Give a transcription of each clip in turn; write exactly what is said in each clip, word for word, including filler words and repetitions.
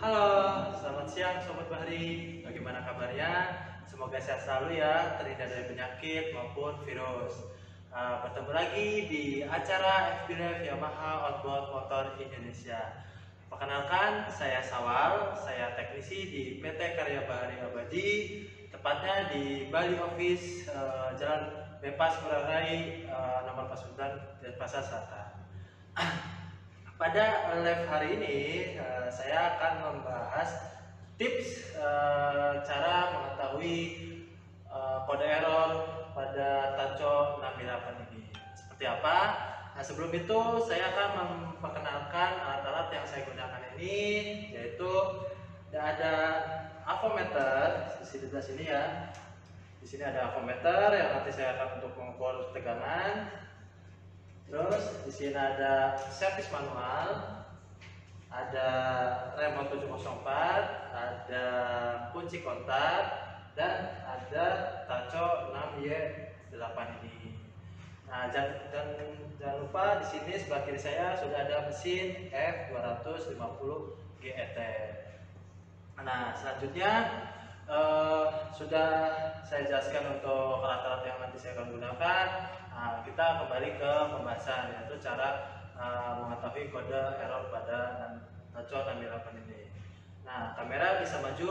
Halo, selamat siang Sobat Bahri. Bagaimana kabarnya? Semoga sehat selalu ya, terhindar dari penyakit maupun virus. Uh, bertemu lagi di acara F B Live Yamaha Outboard Motor Indonesia. Perkenalkan, saya Sawal, saya teknisi di P T Karya Bahari Abadi, tepatnya di Bali Office, uh, Jalan Bebas Ngurah Rai, uh, nomor empat puluh sembilan, Denpasar Selatan. Pada live hari ini uh, saya akan membahas tips uh, cara mengetahui uh, kode error pada Tacho enam delapan ini seperti apa. Nah, sebelum itu saya akan memperkenalkan alat-alat yang saya gunakan ini, yaitu ada avometer di sebelah sini ya. Di sini ada avometer yang nanti saya akan untuk mengukur tegangan. Terus di sini ada servis manual, ada remote tujuh nol empat, ada kunci kontak, dan ada Tacho enam Y delapan ini. Nah, dan, dan jangan lupa di sini sebelah kiri saya sudah ada mesin F dua lima nol G E T. Nah, selanjutnya eh, sudah saya jelaskan untuk alat-alat yang nanti saya akan gunakan. Nah, kita kembali ke pembahasan, yaitu cara uh, mengetahui kode error pada Tacho enam delapan ini. Nah, kamera bisa maju.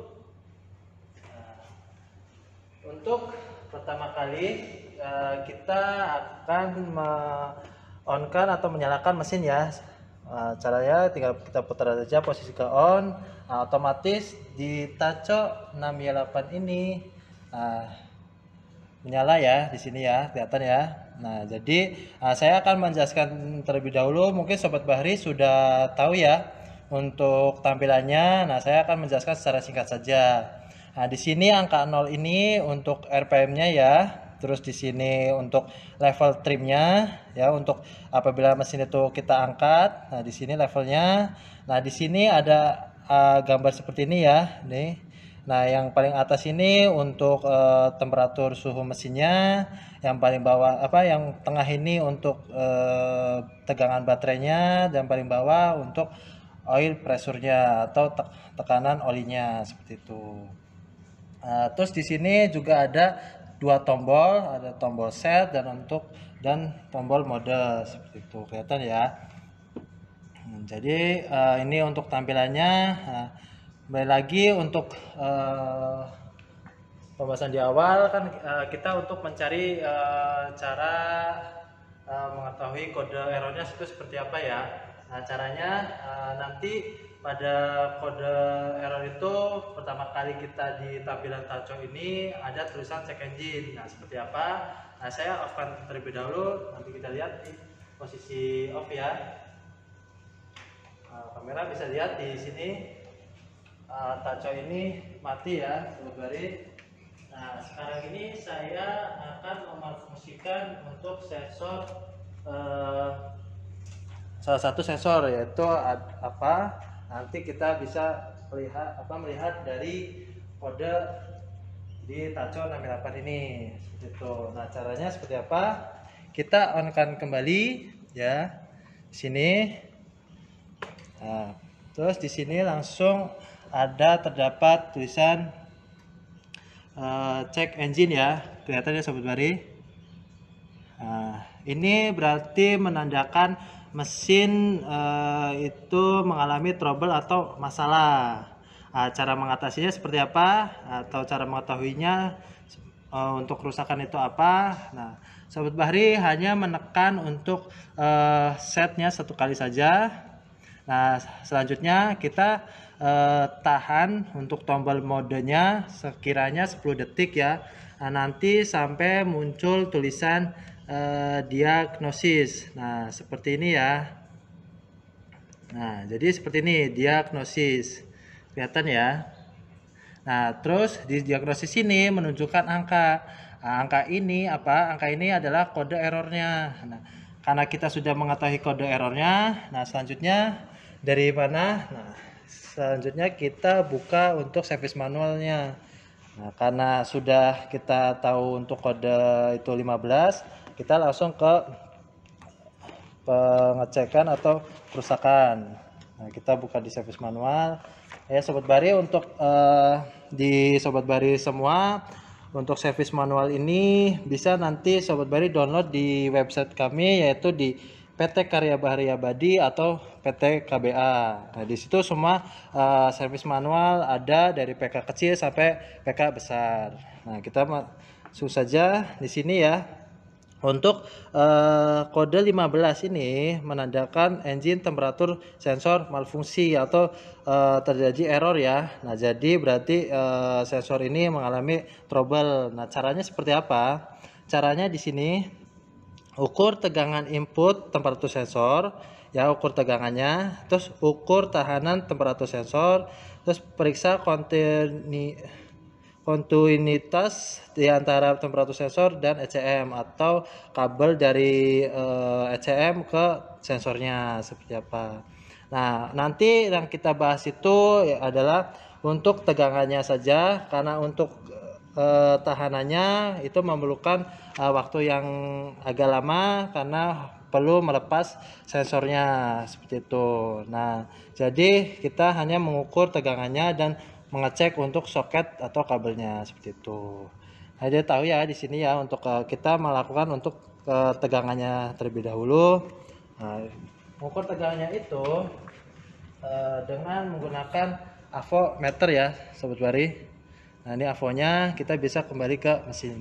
Nah, untuk pertama kali uh, kita akan me-on-kan atau menyalakan mesin ya. Uh, caranya tinggal kita putar saja posisi ke on. Nah, otomatis di Tacho enam delapan ini uh, menyala ya di sini ya, kelihatan ya. Nah, jadi uh, saya akan menjelaskan terlebih dahulu. Mungkin Sobat Bahri sudah tahu ya untuk tampilannya. Nah, saya akan menjelaskan secara singkat saja. Nah, di sini angka nol ini untuk R P M-nya ya. Terus di sini untuk level trimnya ya, untuk apabila mesin itu kita angkat. Nah, di sini levelnya. Nah, di sini ada uh, gambar seperti ini ya, nih. Nah, yang paling atas ini untuk uh, temperatur suhu mesinnya, yang paling bawah apa yang tengah ini untuk uh, tegangan baterainya, dan paling bawah untuk oil pressure-nya atau te tekanan olinya seperti itu. Uh, terus di sini juga ada dua tombol, ada tombol set dan untuk dan tombol mode seperti itu, kelihatan ya. Hmm, jadi uh, ini untuk tampilannya. Uh, Kembali lagi untuk uh, pembahasan di awal kan uh, kita untuk mencari uh, cara uh, mengetahui kode errornya itu seperti apa ya. Nah, caranya uh, nanti pada kode error itu pertama kali kita di tampilan Tacho ini ada tulisan check engine. Nah, seperti apa? Nah, saya off-kan terlebih dahulu. Nanti kita lihat di posisi off ya. Nah, kamera bisa lihat di sini. Uh, Tacho ini mati ya, Sobat Bahri. Nah, sekarang ini saya akan memfungsikan untuk sensor uh, salah satu sensor, yaitu ad, apa nanti kita bisa melihat apa melihat dari kode di Tacho enam delapan ini seperti itu. Nah, caranya seperti apa? Kita on-kan kembali ya sini. Nah, terus di sini langsung ada terdapat tulisan uh, check engine ya, kelihatan ya Sobat Bahri. Nah, ini berarti menandakan mesin uh, itu mengalami trouble atau masalah. Nah, cara mengatasinya seperti apa atau cara mengetahuinya uh, untuk kerusakan itu apa. Nah, Sobat Bahri hanya menekan untuk uh, setnya satu kali saja. Nah, selanjutnya kita eh, tahan untuk tombol modenya sekiranya sepuluh detik ya. Nah, nanti sampai muncul tulisan eh, diagnosis. Nah, seperti ini ya. Nah, jadi seperti ini diagnosis. Kelihatan ya. Nah, terus di diagnosis ini menunjukkan angka. Nah, angka ini apa? Angka ini adalah kode errornya. Nah, karena kita sudah mengetahui kode errornya, nah selanjutnya dari mana? Nah, selanjutnya kita buka untuk servis manualnya. Nah, karena sudah kita tahu untuk kode itu lima belas, kita langsung ke pengecekan atau kerusakan. Nah, kita buka di service manual. Ya Sobat Bari, untuk uh, di Sobat Bari semua, untuk service manual ini bisa nanti Sobat Bari download di website kami, yaitu di P T Karya Bahari Abadi atau P T K B A. Nah, di situ semua uh, service manual ada dari P K kecil sampai P K besar. Nah, kita masuk saja di sini ya. Untuk uh, kode lima belas ini menandakan engine temperatur sensor malfungsi atau uh, terjadi error ya. Nah, jadi berarti uh, sensor ini mengalami trouble. Nah, caranya seperti apa? Caranya di sini ukur tegangan input temperatur sensor, ya ukur tegangannya, terus ukur tahanan temperatur sensor, terus periksa kontinu kontinuitas di antara temperatur sensor dan E C M atau kabel dari uh, E C M ke sensornya seperti apa. Nah, nanti yang kita bahas itu ya adalah untuk tegangannya saja, karena untuk uh, tahanannya itu memerlukan uh, waktu yang agak lama karena perlu melepas sensornya seperti itu. Nah, jadi kita hanya mengukur tegangannya dan mengecek untuk soket atau kabelnya seperti itu. Nah, dia tahu ya di sini ya untuk uh, kita melakukan untuk uh, tegangannya terlebih dahulu. Nah, mengukur tegangannya itu uh, dengan menggunakan avometer ya Sobat Bari. Nah, ini avonya, kita bisa kembali ke mesin.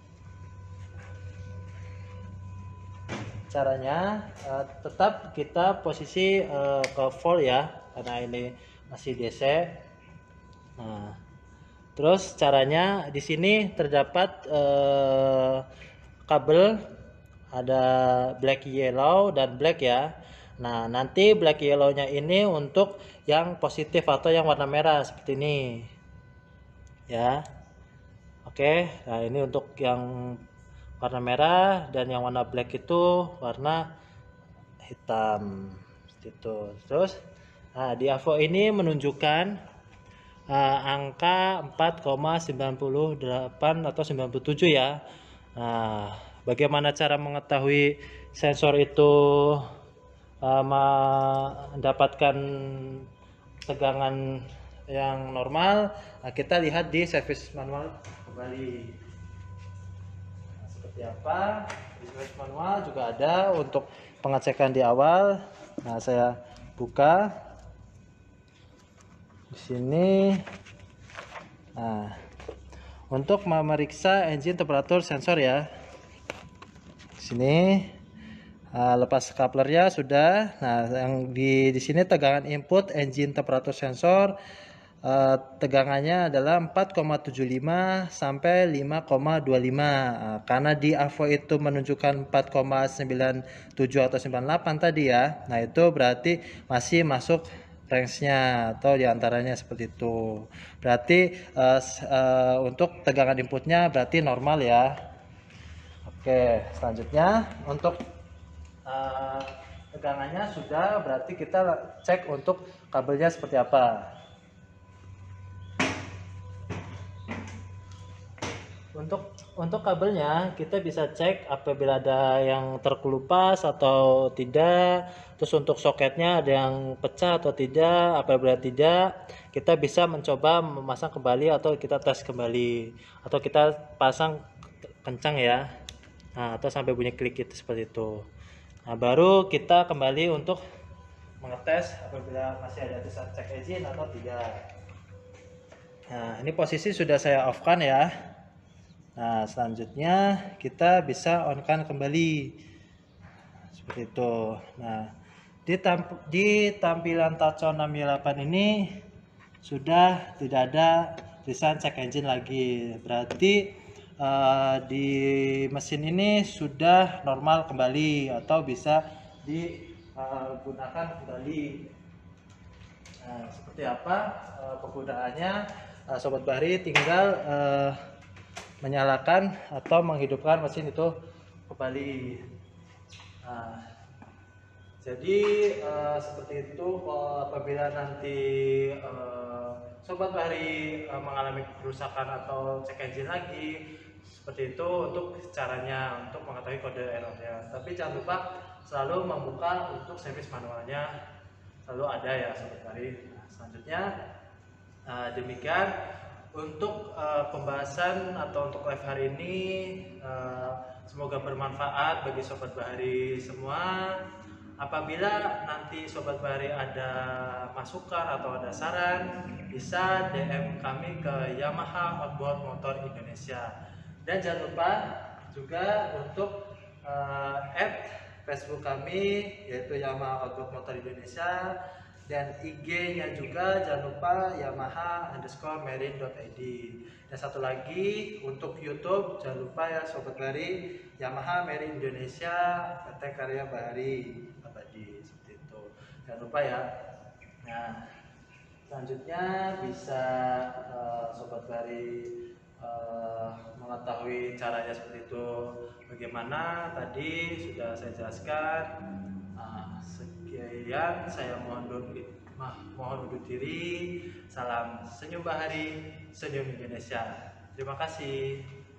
Caranya uh, tetap kita posisi uh, ke volt ya, karena ini masih D C. Nah, terus caranya di sini terdapat eh, kabel, ada black yellow dan black ya. Nah, nanti black yellow-nya ini untuk yang positif atau yang warna merah seperti ini. Ya. Oke, nah ini untuk yang warna merah, dan yang warna black itu warna hitam. Seperti itu. Terus nah, di avo ini menunjukkan Uh, angka empat koma sembilan delapan atau sembilan puluh tujuh ya. Nah, bagaimana cara mengetahui sensor itu uh, mendapatkan tegangan yang normal? Nah, kita lihat di service manual kembali. Nah, seperti apa? Di service manual juga ada untuk pengecekan di awal. Nah, saya buka di sini. Nah, untuk memeriksa engine temperatur sensor ya. Di sini uh, lepas couplernya sudah. Nah, yang di di sini tegangan input engine temperatur sensor uh, tegangannya adalah empat koma tujuh lima sampai lima koma dua lima. Nah, karena di avo itu menunjukkan empat koma sembilan tujuh atau sembilan delapan tadi ya. Nah, itu berarti masih masuk range-nya atau diantaranya seperti itu. Berarti uh, uh, untuk tegangan inputnya berarti normal ya. Oke, selanjutnya untuk uh, tegangannya sudah, berarti kita cek untuk kabelnya seperti apa. Untuk untuk kabelnya kita bisa cek apabila ada yang terkelupas atau tidak. Terus untuk soketnya ada yang pecah atau tidak. Apabila tidak, kita bisa mencoba memasang kembali atau kita tes kembali, atau kita pasang kencang ya. Nah, atau sampai bunyi klik itu seperti itu. Nah, baru kita kembali untuk mengetes apabila masih ada tulisan cek engine atau tidak. Nah, ini posisi sudah saya off kan ya. Nah, selanjutnya kita bisa on kan kembali seperti itu. Nah, di, tamp di tampilan Tacho enam delapan ini sudah tidak ada tulisan check engine lagi. Berarti uh, di mesin ini sudah normal kembali atau bisa digunakan uh, kembali. Nah, seperti apa uh, penggunaannya? Uh, Sobat Bahri tinggal uh, menyalakan atau menghidupkan mesin itu kembali. Nah, jadi uh, seperti itu apabila nanti uh, Sobat Bahri uh, mengalami kerusakan atau cek engine lagi, seperti itu untuk caranya untuk mengetahui kode errornya. Tapi jangan lupa selalu membuka untuk servis manualnya selalu ada ya Sobat Bahari. Nah, selanjutnya uh, demikian untuk uh, pembahasan atau untuk live hari ini, uh, semoga bermanfaat bagi Sobat Bahari semua. Apabila nanti Sobat Bahari ada masukan atau ada saran, bisa D M kami ke Yamaha Outboard Motor Indonesia. Dan jangan lupa juga untuk uh, add Facebook kami, yaitu Yamaha Outboard Motor Indonesia, dan I G-nya juga jangan lupa Yamaha underscore marine dot I D. Dan satu lagi untuk YouTube, jangan lupa ya Sobat Bahari, Yamaha Marine Indonesia P T Karya Bahari Abadi, seperti itu. Jangan lupa ya. Nah, selanjutnya bisa uh, Sobat Bahari uh, mengetahui caranya seperti itu. Bagaimana tadi sudah saya jelaskan. Uh, sekian, saya mohon undur, mohon undur diri. Salam senyum Bahari, senyum Indonesia. Terima kasih.